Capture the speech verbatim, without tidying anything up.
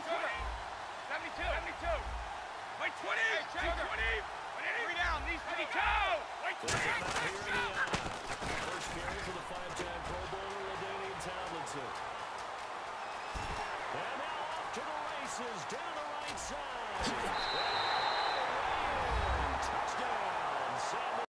seventy-two. seventy-two. White twenty. Hey, twenty. Three down. These twenty-two. White twenty. First carry for the five-time Pro Bowler, LaDainian Tomlinson. And now off to the races down the right side.